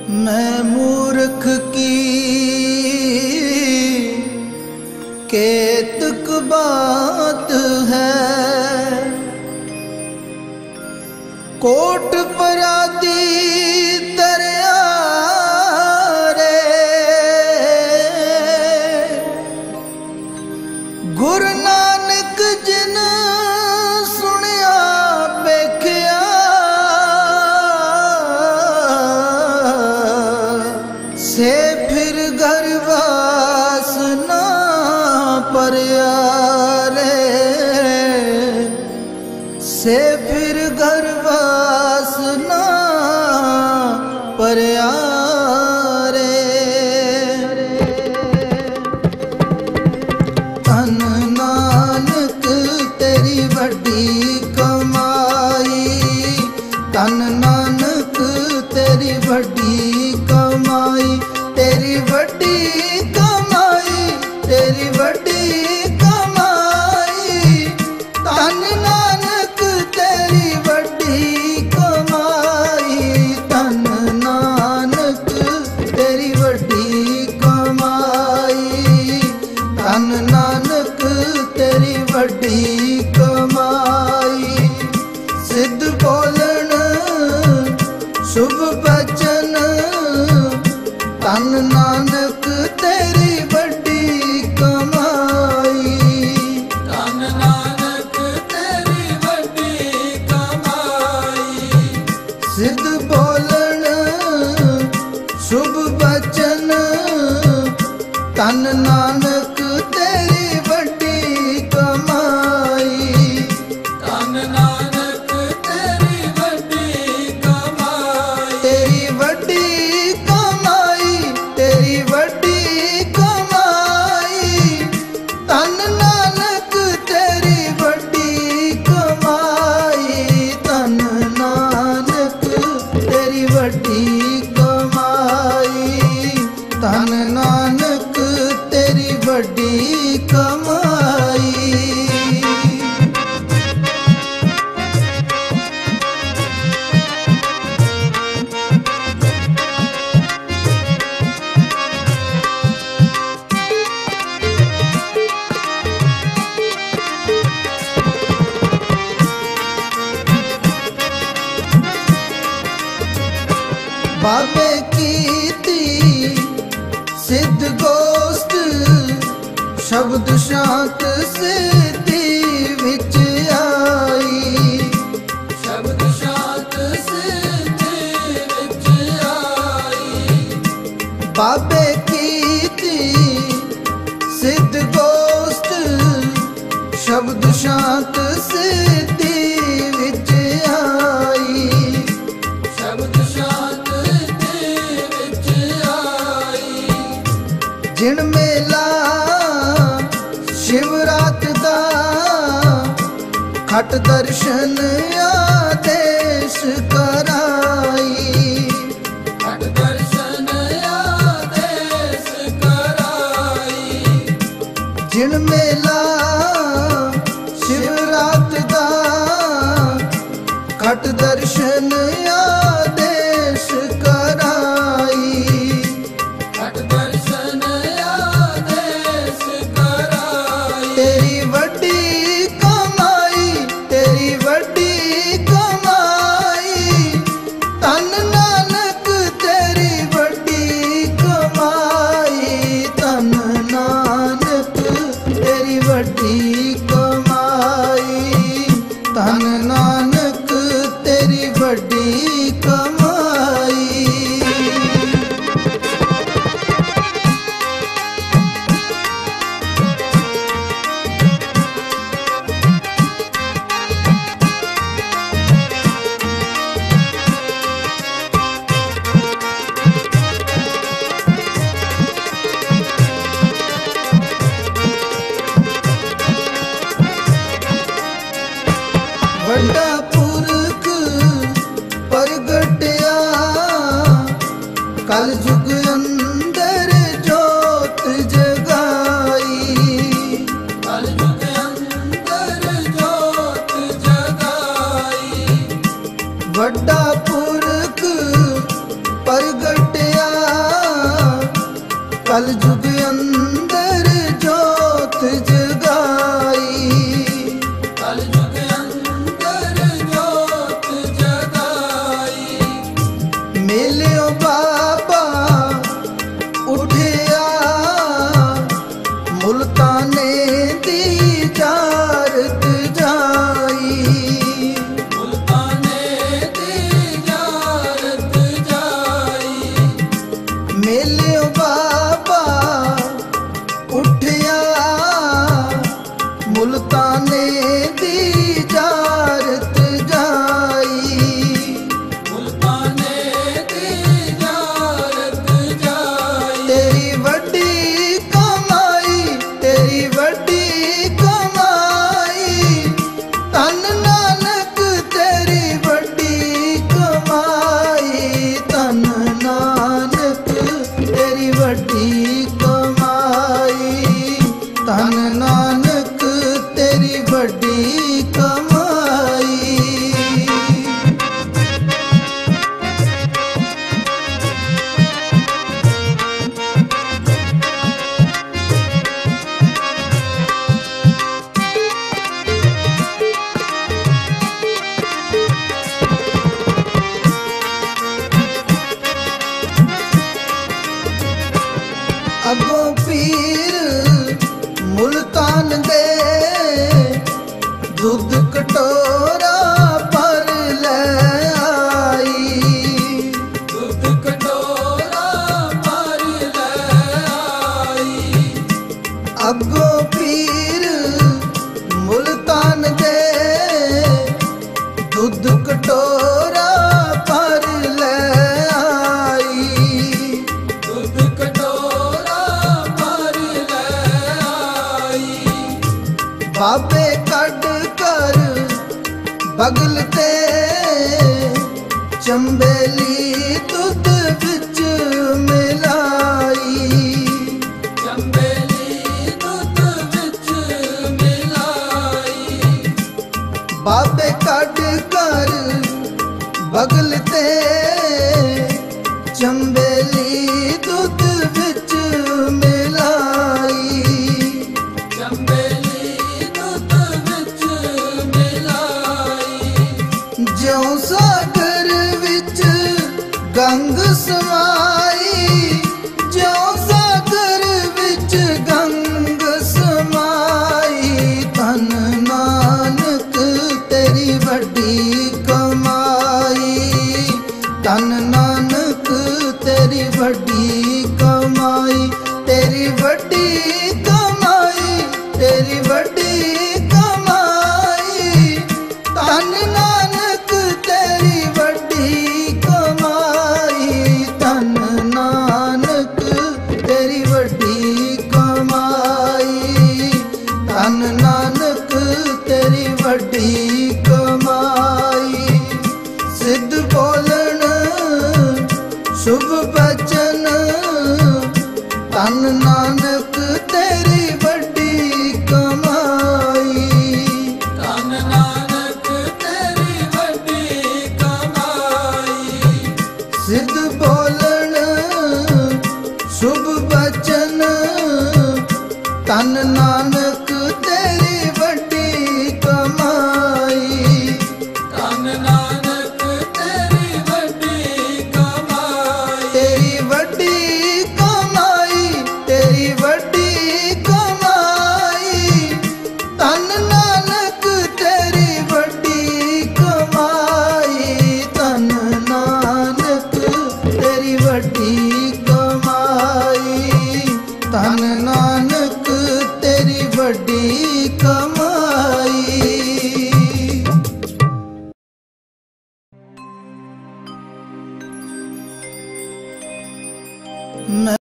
मैं मूर्ख की केतक बात है, कोट परादी दरिया रे गुरु नानक जिन सुनिया बेखिया से फिर घर वास ना परया रे, से फिर घर वास ना परया रे। धन नानक तेरी वड्डी कमाई, धन नानक तेरी वड्डी कमाई, तेरी वड्डी कमाई, तेरी वड्डी कमाई। धन नानक तेरी वड्डी कमाई, धन नानक तेरी वड्डी कमाई, धन नानक तेरी वड्डी कमाई। सिद्ध बोलन शुभ बचन, धन नानक तेरी वड्डी कमाई, धन नानक तेरी वड्डी कमाई। सिद्ध बोलन शुभ बचन, धन नानक तेरी वड्डी कमाई, धन नानक तेरी वड्डी कमाई। तेरी वड्डी कमाई, तेरी वड्डी कमाई। धन नानक तेरी वड्डी कमाई, धन नानक तेरी वड्डी कमाई, धन नानक तेरी वड्डी कमाई। बाबे कीती सिद्ध गोष्ठ, शब्द शांत सिद्धि विच आई, शब्द शांत सिद्धि विच आई। बाबे कीती सिद्ध गोष्ठ, शब्द शांत सिद्धि विच आई, शब्द शांत सिद्धि विच आई। जिन मेला शिवरात दा खट दर्शन आदेश कराई, खट दर्शन आदेश कराई। जिन मेला शिवरात दा खट दर्शन आदेश कराई, खट दर्शन आदेश कराई। तेरी वड्डी कमाई, तेरी वड्डी कमाई। धन नानक तेरी वड्डी कमाई, धन नानक तेरी वड्डी कमाई, धन नानक तेरी वड्डी कमाई। वड्डा पुरख प्रगटिया कल जुग अंदर जोत जगाई, कल युग अंदर जोत जगाई। वड्डा पुरख प्रगटे ਦੁੱਧ ਕਟੋਰਾ ਭਰ ਲੈ ਆਈ। ਦੁੱਧ ਕਟੋਰਾ ਭਰ ਲੈ ਆਈ। ਬਾਬੇ ਕੱਢ ਕਰ ਬਗਲ ਤੇ ਚੰਬੇਲੀ ਦੁੱਧ ਵਿੱਚ ਮਿਲਾਈ। ਚੰਬੇਲੀ ਦੁੱਧ ਵਿੱਚ ਮਿਲਾਈ। ਬਾਬੇ ਕੱਢ ਕਰ ਬਗਲ ਤੇ ਚੰਬੇਲੀ ਦੁੱਧ ਵਿੱਚ ਮਿਲਾਈ। ਚੰਬੇਲੀ ਦੁੱਧ ਵਿੱਚ ਮਿਲਾਈ। ਜਿਉਂ ਸਾਗਰ ਵਿੱਚ ਗੰਗ ਸਮਾਈ, ਜਿਉਂ ਸਾਗਰ ਵਿੱਚ ਗੰਗ ਸਮਾਈ। ਧੰਨ ਨਾਨਕ ਤੇਰੀ ਵੱਡੀ ਕਮਾਈ।